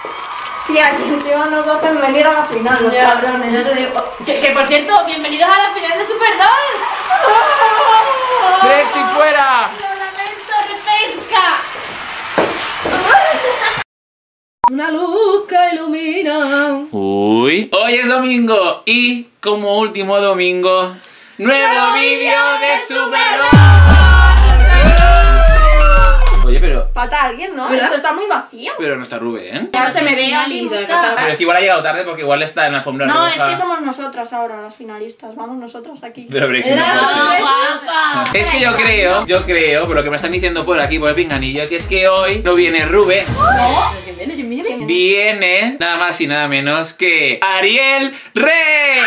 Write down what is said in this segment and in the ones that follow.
Tía, que encima nos va a hacer venir a la final, los cabrones. Ya te digo. Que por cierto, bienvenidos a la final de Super Dolls. ¡Brexit fuera! ¡Lo lamento, repesca! Una luz que ilumina. Uy, hoy es domingo y como último domingo, nuevo vídeo de Super Dolls. Oye, pero Falta alguien, ¿no? ¿Verdad? Esto está muy vacío. no está Rubén. Ya se me ve a mí. Pero es que igual ha llegado tarde porque igual está en la alfombra No, roja. es que somos nosotras ahora las finalistas. Vamos nosotras aquí. Pero Brexit no Era puede ser. guapa. Es que yo creo, por lo que me están diciendo por aquí, por el pinganillo, que es que hoy no viene Rubén, ¿Quién viene? ¿Quién viene? viene nada más y nada menos que Ariel Rey.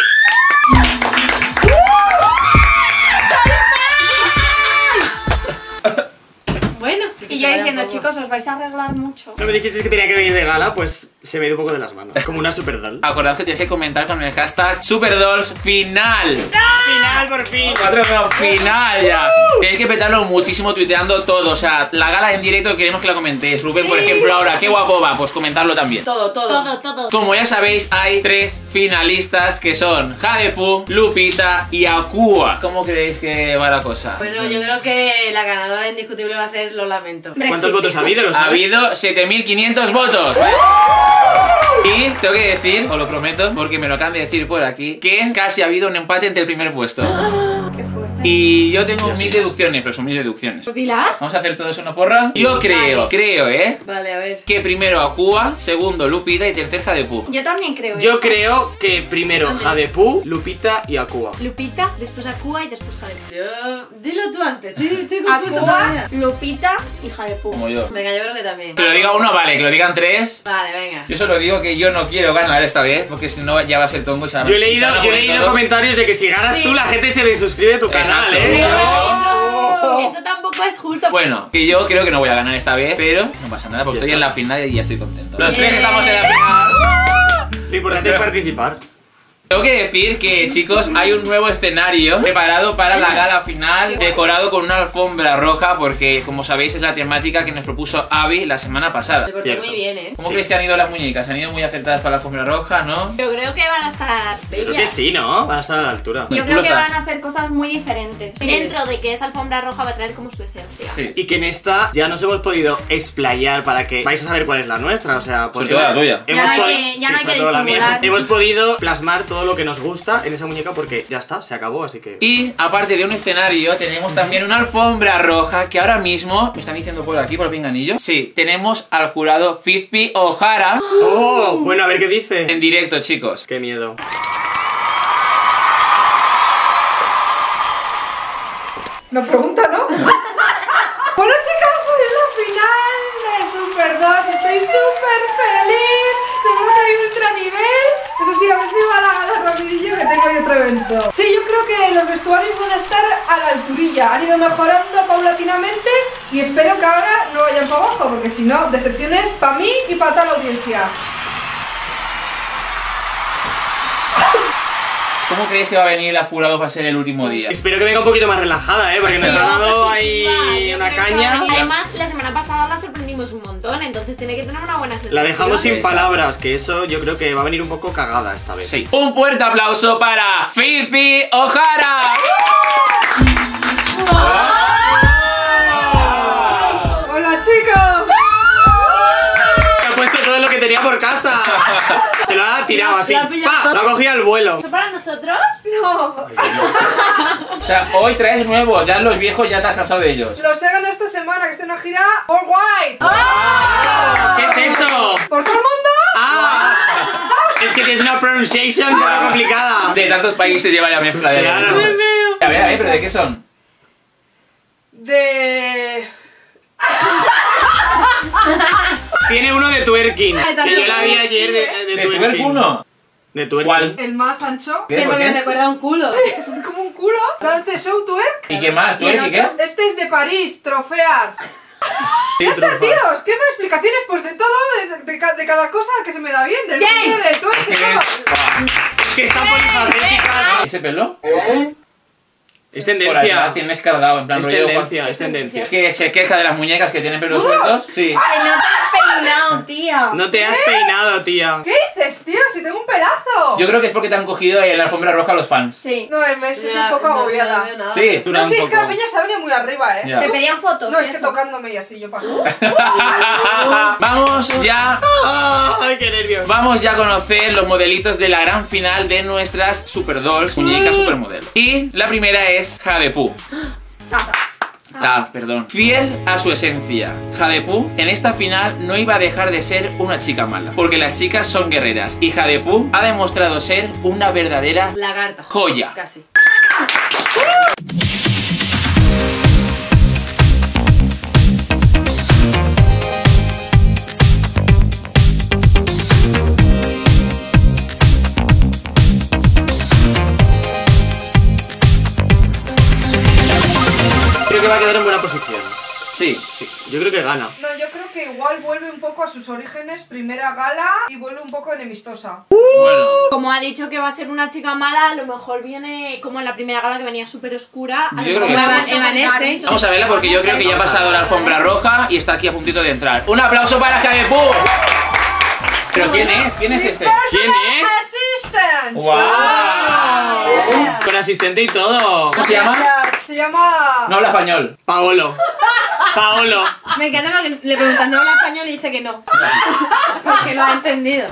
Bueno. Y yo diciendo, chicos, os vais a arreglar mucho. No me dijisteis que tenía que venir de gala, pues se me ha ido un poco de las manos. Como una super doll. Acordaos que tienes que comentar con el hashtag SuperDollsFinal. ¡Final, por fin! Final ya. Tenéis que petarlo muchísimo tuiteando todo. O sea, la gala en directo queremos que la comentéis. Rubén, por ejemplo, ahora, qué guapo va, pues comentarlo también. Todo. Como ya sabéis, hay 3 finalistas que son Jadepu, Lupita y Akua. ¿Cómo creéis que va la cosa? Bueno, yo creo que la ganadora indiscutible va a ser Lo Lamento. ¿Cuántos votos ha habido? ¿Lo Ha sabes? habido 7.500 votos. Y tengo que decir, os lo prometo, porque me lo acaban de decir por aquí, que casi ha habido un empate entre el primer puesto. Qué fuerte. Y yo tengo mis deducciones, pero son mis deducciones. ¿Dilas? Vamos a hacer todo eso una porra. Yo creo, Vale, a ver. que primero Akua, segundo Lupita y tercer Jadepu. Yo también creo Yo eso. creo que primero Jadepu, Lupita y Akua. Lupita, después Akua y después Jadepu. Dilo tú antes, estoy confusa Akua, todavía. Lupita y Jadepu. Como yo. Venga, yo creo que también. Que lo diga uno, vale, que lo digan 3. Vale, venga. Yo solo digo que yo no quiero ganar esta vez, porque si no ya va a ser tongo y se va a- Yo he y se leído, van a yo he poner leído todos. comentarios de que si ganas tú, la gente se desuscribe de tu canal, Exacto. Eso tampoco es justo. Bueno, que yo creo que no voy a ganar esta vez, pero no pasa nada, porque estoy en la final y ya estoy contento. Los 3 estamos en la final. Lo importante es participar. Tengo que decir que, chicos, hay un nuevo escenario preparado para la gala final, decorado con una alfombra roja, porque, como sabéis, es la temática que nos propuso Abby la semana pasada. Me porté Cierto. muy bien, ¿Cómo creéis que han ido las muñecas? ¿Han ido muy acertadas para la alfombra roja, no? Yo creo que van a estar Creo que bellas. sí, ¿no? Van a estar a la altura. Yo Tú creo lo que sabes. van a ser cosas muy diferentes. Dentro de que esa alfombra roja va a traer como su esencia. Sí. Y que en esta ya nos hemos podido explayar para que vais a saber cuál es la nuestra, o sea, Sobre todo la tuya. Ya no hay que- ya no hay sobre que todo la mía. disimular. Hemos podido plasmar todo lo que nos gusta en esa muñeca porque ya está, se acabó, así que... Y aparte de un escenario, tenemos también una alfombra roja que ahora mismo, me están diciendo por aquí, por el pinganillo. Sí, tenemos al jurado Fizpi O'Hara ¡Oh! Bueno, a ver qué dice. en directo, chicos. Qué miedo. La pregunta, ¿no? Bueno, chicos, pues es la final de Super 2. Estoy súper feliz. Seguro que hay ultra nivel. Eso sí, a ver si va a la rapidillo que tengo hoy otro evento. Sí, yo creo que los vestuarios van a estar a la alturilla. Han ido mejorando paulatinamente y espero que ahora no vayan para abajo, porque si no, decepciones para mí y para toda la audiencia. ¿Cómo creéis que va a venir el jurado para ser el último día? Espero que venga un poquito más relajada, porque nos ha dado ahí una caña. Además, la semana pasada la sorprendimos un montón, entonces tiene que tener una buena sensación. La dejamos sin palabras, que eso yo creo que va a venir un poco cagada esta vez. Sí. Un fuerte aplauso para Fizpi O'Hara. ¡Hola, chicos! Ha puesto todo lo que tenía por casa. Se lo ha tirado así. Lo ha pillado ¡Pa! todo. Lo ha cogido al vuelo. ¿Eso para nosotros? No, O sea, hoy traes nuevos, ya los viejos ya te has cansado de ellos. los he ganado esta semana, que estoy en una gira all white. ¿Qué es eso? ¿Por todo el mundo? ¡Ah! Es que tienes una pronunciation muy complicada. De tantos países lleva la mezcla de... Claro. A ver, pero ¿de qué son? De... Tiene uno de twerking. Que yo la vi ayer de ¿De twerking. tubercuno? De twerking. ¿Cuál? El más ancho. ¿Qué? Sí, ¿Por porque qué? me recuerda a un culo. Es como un culo. Dance show twerk. ¿Y qué más? ¿Tú Y el eres y qué? otro, este es de París, trofeas. Sí, Este, trufas. tíos, ¿qué más explicaciones? Pues de todo, de cada cosa que se me da bien. Del vídeo, del twerk y ¿Qué todo. es? Que está polifacética. ¿Ese pelo? Es Por tendencia. atrás tiene escardado, en plan Es rollo. tendencia, es tendencia. Que se queja de las muñecas que tienen pelos sueltos. Sí. Que no te has peinado, tía. No te has peinado, tía. ¿Qué dices, tío? Si tengo un pelazo. Yo creo que es porque te han cogido en la alfombra roja los fans. Sí. No, me siento un poco agobiada. Sí. No, sí, es que la peña se ha venido muy arriba, Ya. Te pedían fotos. No, y es que eso. tocándome y así yo paso. Vamos ya. Ay, qué nervios. Vamos ya a conocer los modelitos de la gran final de nuestras Super Dolls, muñecas supermodelo. Y la primera es Jade Poo. Perdón. Fiel a su esencia, Jade Poo en esta final no iba a dejar de ser una chica mala, porque las chicas son guerreras y Jade Poo ha demostrado ser una verdadera Lagarta. joya. Casi. Creo que va a quedar en buena posición. Sí. Sí, yo creo que gana. No, yo creo que igual vuelve un poco a sus orígenes, primera gala, y vuelve un poco enemistosa. Bueno. Como ha dicho que va a ser una chica mala, a lo mejor viene como en la primera gala que venía súper oscura. A lo Yo creo mejor que va sí. a Evanescence. Vamos a verla porque yo creo que ya ha pasado la alfombra roja y está aquí a puntito de entrar. Un aplauso para Jade Poo. ¿Pero quién es? ¿Quién es este? ¿Quién es? Assistant. ¡Wow! Con asistente y todo. ¿Cómo se llama? Se llama... No habla español. Paolo. Paolo. Me encanta porque le preguntas, ¿no habla español? Y dice que no. Porque lo ha entendido.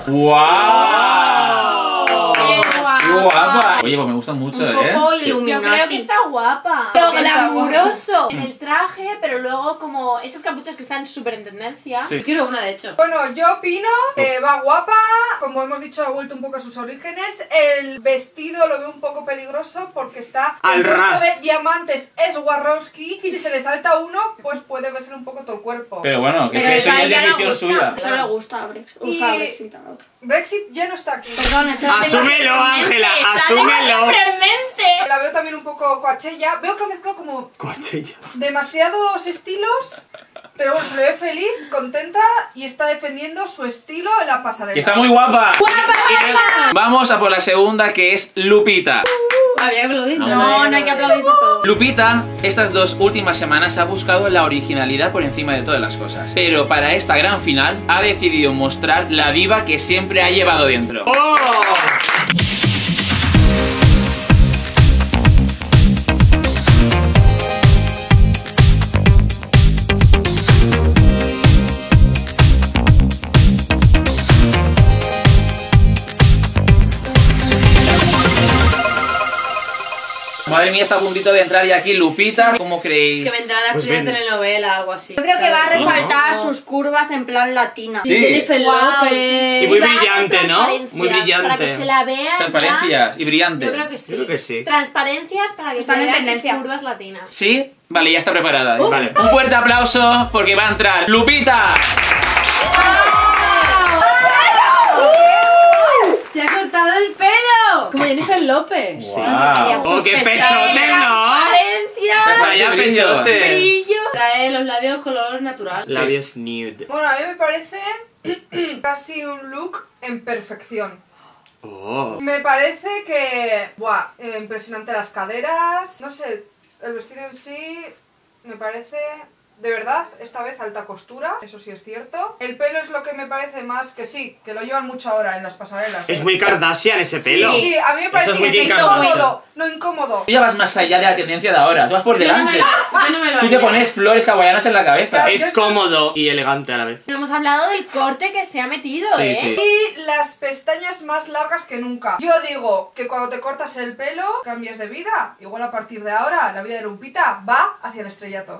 ¡Wow! Qué guapa. ¡Qué guapa! Oye, pues me gusta mucho, Un poco ¿eh? Yo creo que está guapa. Lo glamuroso en el traje, pero luego como esas capuchas que están súper en tendencia. Sí. Yo quiero una, de hecho. Bueno, yo opino que va guapa, como hemos dicho, ha vuelto un poco a sus orígenes. El vestido lo veo un poco peligroso porque está Al compuesto ras. de diamantes Swarovski y si se le salta uno, pues puede verse un poco todo el cuerpo. Pero bueno, que Pero eso esa ya es ya le decisión gusta. suya. Eso le gusta a Brexit. Y- Usa Brexit al otro. Brexit ya no está aquí. Perdón, es que lo tengo Asúmelo, en mente, Ángela, está asúmelo. siempre en mente. La veo también un poco coachella. Veo que ha mezclado como Coachella. demasiados estilos, pero bueno, se le ve feliz, contenta y está defendiendo su estilo en la pasarela. Y está muy guapa. Vamos a por la segunda, que es Lupita. Había aplaudido. No, no hay que aplaudir por todo. Lupita, estas 2 últimas semanas ha buscado la originalidad por encima de todas las cosas. Pero para esta gran final ha decidido mostrar la diva que siempre ha llevado dentro. ¡Oh! Madre mía, está a puntito de entrar ya aquí Lupita. ¿Cómo creéis? Que vendrá la Pues actriz de ven. telenovela, algo así. Yo creo que va a ¿Sabes? resaltar sus curvas en plan latina. Sí. Jennifer Wow, López. Y muy va a hacer brillante, ¿no? transparencias Muy brillante. Para que se la vea. en Transparencias y brillante. plan- Yo creo que sí. Yo creo que sí. Transparencias para que Están se en vean sus tendencia. curvas latinas. ¿Sí? Vale, ya está preparada. Vale. Un fuerte aplauso porque va a entrar Lupita. ¡Se ha cortado el pelo! Como Jennifer López. Wow. ¡Oh, qué pechote, no! Transparencias, Vaya Brillo. pechote. brillo. Trae los labios color natural. Labios nude. Bueno, a mí me parece casi un look en perfección. Oh. Me parece que... Buah, impresionante las caderas. No sé, el vestido en sí me parece... De verdad, esta vez alta costura, eso sí es cierto. El pelo es lo que me parece más que sí, que lo llevan mucho ahora en las pasarelas. Es muy Kardashian ese pelo. Sí, sí, a mí me parece Eso es muy que Kim incómodo. Kardashian. No, incómodo. Tú ya vas más allá de la tendencia de ahora. Tú vas por Yo no delante. me lo Tú te haría. pones flores hawaianas en la cabeza. Claro. Es cómodo y elegante a la vez. No hemos hablado del corte que se ha metido, Sí, ¿eh? sí. Y las pestañas más largas que nunca. Yo digo que cuando te cortas el pelo, cambias de vida. Igual a partir de ahora, la vida de Lupita va hacia el estrellato.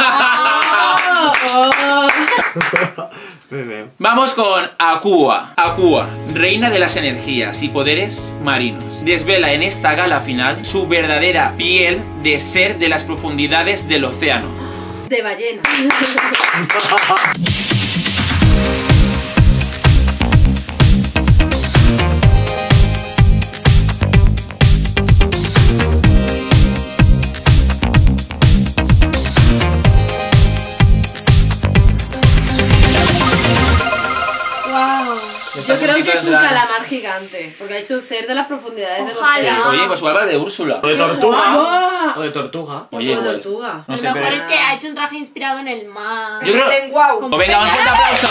Me veo. Vamos con Aqua. Aqua, reina de las energías y poderes marinos. Desvela en esta gala final su verdadera piel de ser de las profundidades del océano. De ballena. Wow. Yo creo que es un calamar gigante, porque ha hecho un ser de las profundidades del Ojalá. océano. Oye, pues igual va de Úrsula. O de tortuga. ¡Guau! O de tortuga. Oye, Como pues, tortuga. no A sé, lo mejor pero... es que ha hecho un traje inspirado en el mar. Yo creo... Lenguao. Como- Oh, venga, un fuerte aplauso.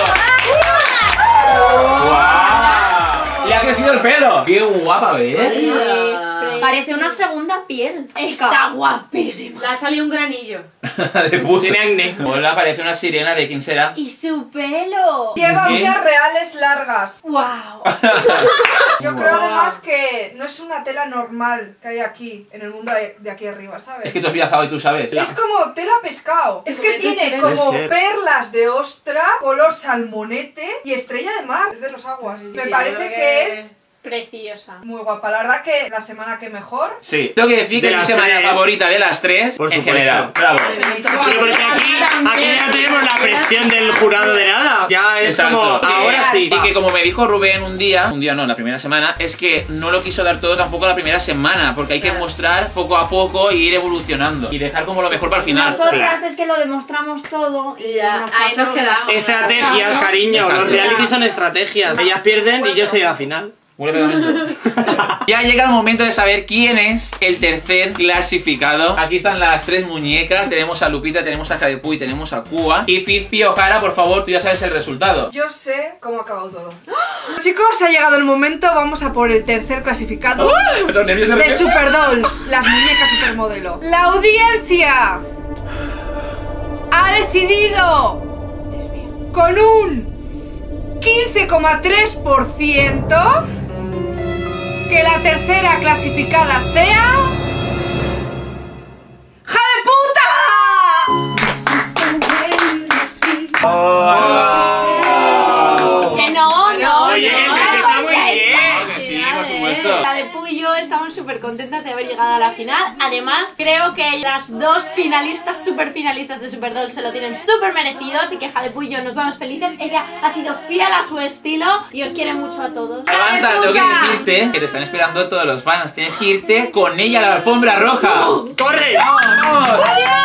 ¡Guau! Le ha crecido el pelo. ¡Qué guapa, ¿ves? Parece una segunda piel. Está guapísima. Le ha salido un granillo. De puta. Tiene acné. Hola, parece una sirena. ¿De quién será? Y su pelo. Lleva ¿Qué? uñas reales largas. Wow. Yo creo además que no es una tela normal que hay aquí, en el mundo de aquí arriba, ¿sabes? Es que tú has viajado y tú sabes. Es como tela pescado. Es que tiene Puede como ser. perlas de ostra, color salmonete y estrella de mar. Es de los aguas. Me sí, parece yo creo que que- es Preciosa. muy guapa. La verdad que la semana que mejor. Sí. Tengo que decir que De es mi las semana tres. favorita de las tres Por en supuesto. general. Bravo. Sí, porque aquí ya no tenemos la presión del jurado de nada. Ya es Exacto. como, ahora sí. Y que como me dijo Rubén un día no, la primera semana, es que no lo quiso dar todo tampoco la primera semana, porque hay que mostrar poco a poco y ir evolucionando. Y dejar como lo mejor para el final. Nosotras es que lo demostramos todo y Ya, ahí nos quedamos. Estrategias, cariño. Exacto. Los reality son estrategias. Ellas pierden y yo estoy a la final. Huele pegamento. Ya llega el momento de saber quién es el tercer clasificado. Aquí están las tres muñecas. Tenemos a Lupita, tenemos a Jadepu y tenemos a Cuba. Y Fizpi, Ojara, por favor, tú ya sabes el resultado. Yo sé cómo ha acabado todo. Chicos, ha llegado el momento. Vamos a por el tercer clasificado Los nervios de de repente. Superdolls, las muñecas supermodelo. La audiencia ha decidido con un 15,3% que la tercera clasificada sea... ¡Ja de puta! Que no. Oye, que está muy bien. Que sí, por supuesto. La de Puy y yo estamos súper contentas de haber llegado a la final. Además, creo que las dos finalistas, super finalistas de Superdoll se lo tienen súper merecidos y que Jadepu y yo nos vamos felices. Ella ha sido fiel a su estilo y os quiere mucho a todos. Levanta, tengo que decirte que te están esperando todos los fans. Tienes que irte con ella a la alfombra roja. ¡Corre! ¡Vamos!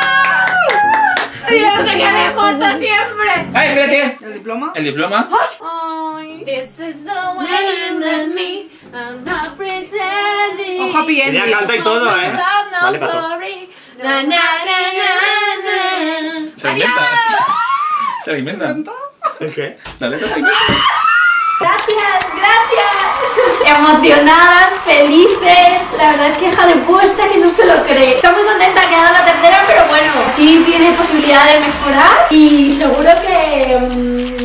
¡Dios, te queremos hasta siempre! ¡Ay, espérate! ¿El diploma? El diploma. Ay, this is the way of me. I'm not pretending. Ojo, Happy Ending. Ella canta y todo, ¿eh? Vale, pato. Na, na, na, na, na. Se lo inventa. Se lo inventa. ¿El qué? La letra se inventa. Gracias, gracias. Emocionadas, felices. La verdad es que Jadepu está que no se lo cree. Está muy contenta, ha quedado la tercera, pero bueno, sí tiene posibilidad de mejorar y seguro que...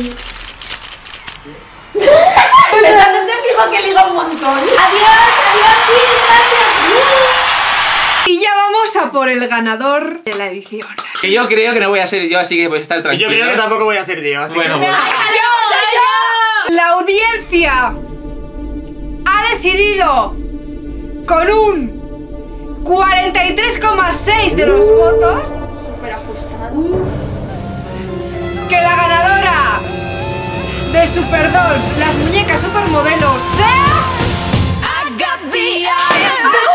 Esta noche fijo que liga un montón. Adiós, sí, gracias. Y ya vamos a por el ganador de la edición. Que yo creo que no voy a ser yo, así que podéis estar Y yo tranquilos. creo que tampoco voy a ser yo, así Bueno, que... bueno. La audiencia ha decidido con un 43,6 de los votos súper ajustado. que la ganadora de Superdolls, las muñecas supermodelos, sea... I got the eye of the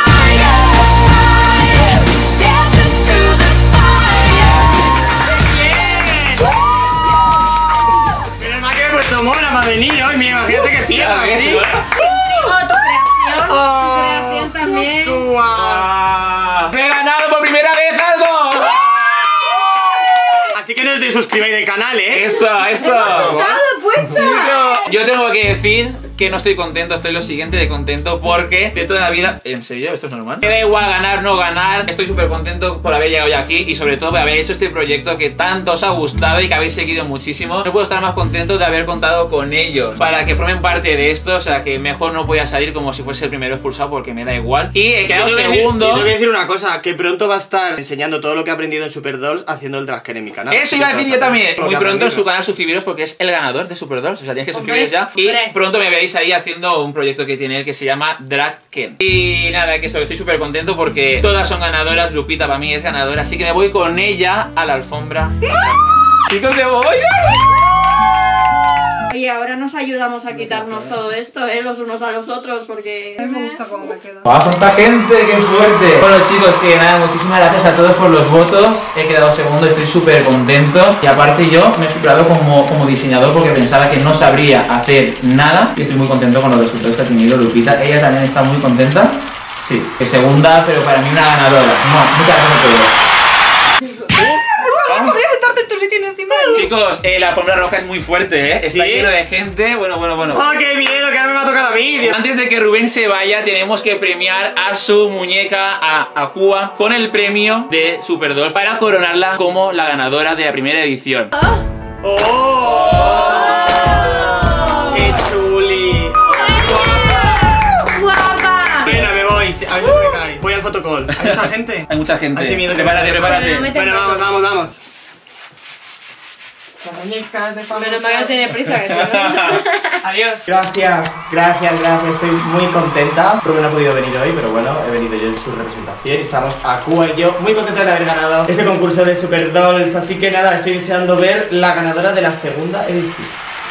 tiger, dancing through the fire. Pero más que he puesto mona para venir hoy, mira, imagínate que pierda, ¿sí? Tu creación. Oh, Creación también. ¡Guau! ¡Me he ganado por primera vez algo! Así que no os desuscribáis del canal, ¿eh? ¡Eso, eso! ¡Puecha! Yo tengo que decir que no estoy contento, estoy lo siguiente de contento porque de toda la vida... ¿En serio? ¿Esto es normal? Me da igual ganar, no ganar, estoy súper contento por haber llegado ya aquí y sobre todo por haber hecho este proyecto que tanto os ha gustado y que habéis seguido muchísimo. No puedo estar más contento de haber contado con ellos para que formen parte de esto, o sea que mejor no podía salir como si fuese el primero expulsado porque me da igual. Y he quedado Yo tengo que segundo. tengo que decir una cosa, que pronto va a estar enseñando todo lo que ha aprendido en Superdolls haciendo el Drag en mi canal. Eso iba a decir yo también. Lo Muy que ha pronto en aprendido. su canal suscribiros porque es el ganador de Superdolls. O sea, tienes que suscribiros ya. Y hombre. pronto me veréis ahí haciendo un proyecto que tiene él que se llama Drag Ken. Y nada, que eso, estoy súper contento porque todas son ganadoras. Lupita para mí es ganadora. Así que me voy con ella a la alfombra. Chicos, me voy. Oye, ahora nos ayudamos a quitarnos todo esto, los unos a los otros, porque... A mí me gusta cómo me queda. ¡Wow, cuánta gente! ¡Qué suerte! Bueno, chicos, que nada, muchísimas gracias a todos por los votos. He quedado segundo, estoy súper contento. Y aparte yo me he superado como diseñador porque pensaba que no sabría hacer nada. Y estoy muy contento con los resultados que ha tenido Lupita. Ella también está muy contenta. Sí, que segunda, pero para mí una ganadora. No, muchas gracias a todos. ¿Podrías sentarte en tu sitio y no encima de mí? Chicos, la alfombra roja es muy fuerte, ¿eh? Está ¿Sí? lleno de gente. Bueno. ¡Oh, qué miedo! Que ahora me va a tocar a mí. Dios. Antes de que Rubén se vaya, tenemos que premiar a su muñeca, a Akua, con el premio de Super Doll para coronarla como la ganadora de la primera edición. ¡Oh! ¡Qué chuli! ¡Guapa! Bueno, me voy. A mí no me cae. Voy al fotocall. ¿Hay mucha gente? Hay mucha gente. Ay, qué miedo que Prepárate. me Bueno, Bueno, vamos. Las muñecas de famosa. Menos mal que no tiene prisa, que si no... Adiós. Gracias. Estoy muy contenta. Rubén no ha podido venir hoy, pero bueno, he venido yo en su representación. Estamos Akua y yo muy contentos de haber ganado este concurso de Super Dolls. Así que nada, estoy deseando ver la ganadora de la segunda edición.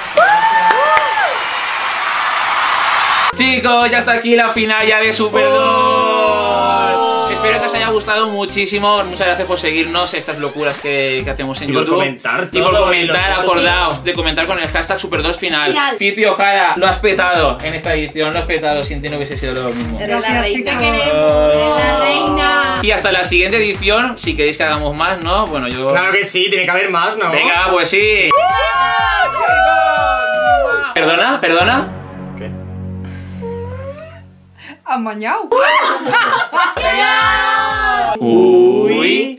Chicos, ya está aquí la final ya de Super Doll. Espero que os haya gustado muchísimo. Muchas gracias por seguirnos estas locuras que hacemos en Y por YouTube. comentar Y por todo, comentar, y los acordaos de comentar con el hashtag Super2 final. Final. Pipi Ojara, lo has petado en esta edición, lo has petado. Sin ti no hubiese sido lo mismo. Eres la Gracias, reina. chicos. Eres la reina. Y hasta la siguiente edición, si queréis que hagamos más, ¿no? Bueno, yo... Claro que sí, tiene que haber más, ¿no? Venga, pues sí. ¿Perdona? ¿Qué? Amañado. Uy.